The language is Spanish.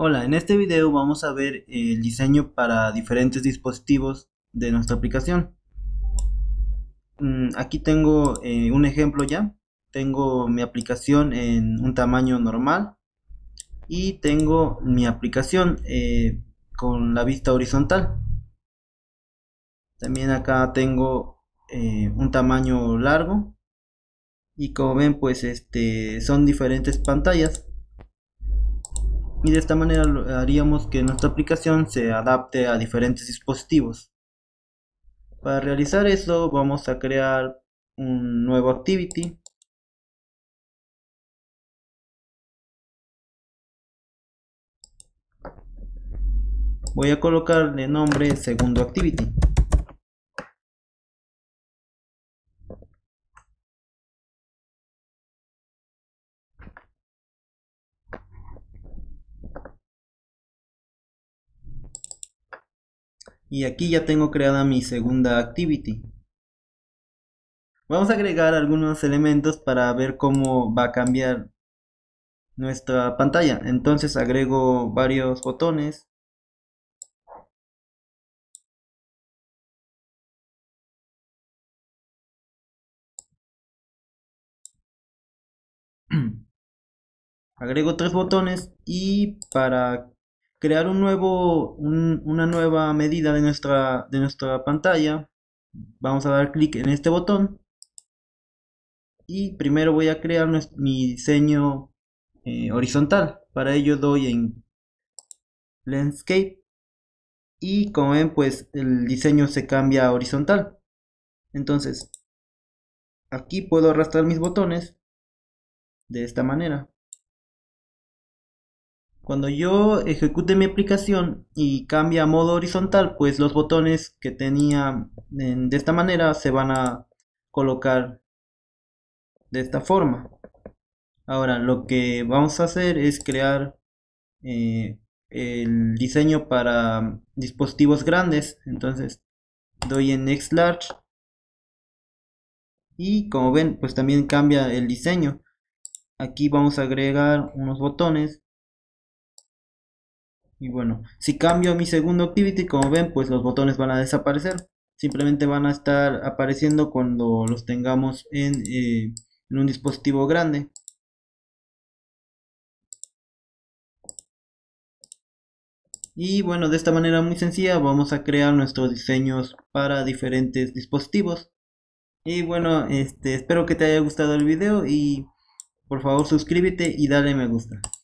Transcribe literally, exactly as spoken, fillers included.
Hola, en este video vamos a ver el diseño para diferentes dispositivos de nuestra aplicación. Mm, Aquí tengo eh, un ejemplo ya. Tengo mi aplicación en un tamaño normal y tengo mi aplicación eh, con la vista horizontal. También acá tengo eh, un tamaño largo y como ven pues este son diferentes pantallas. Y de esta manera lo- haríamos que nuestra aplicación se adapte a diferentes dispositivos. Para realizar eso vamos a crear un nuevo activity. Voy a colocarle nombre segundo activity. Y aquí ya tengo creada mi segunda activity. Vamos a agregar algunos elementos para ver cómo va a cambiar nuestra pantalla. Entonces agrego varios botones. Agrego tres botones y para crear un nuevo, un- una nueva medida de nuestra, de nuestra pantalla, vamos a dar clic en este botón y primero voy a crear nues- mi diseño eh, horizontal. Para ello doy en Landscape y como ven pues el diseño se cambia a horizontal. Entonces aquí puedo arrastrar mis botones de esta manera. Cuando yo ejecute mi aplicación y cambie a modo horizontal, pues los botones que tenía en- de esta manera se van a colocar de esta forma. Ahora lo que vamos a hacer es crear eh, el diseño para dispositivos grandes. Entonces doy en Next Large y como ven pues también cambia el diseño. Aquí vamos a agregar unos botones y bueno, si cambio a mi segundo activity, como ven pues los botones van a desaparecer, simplemente van a estar apareciendo cuando los tengamos en, eh, en un dispositivo grande. Y bueno, de esta manera muy sencilla vamos a crear nuestros diseños para diferentes dispositivos. Y bueno, este, espero que te haya gustado el video y por favor suscríbete y dale me gusta.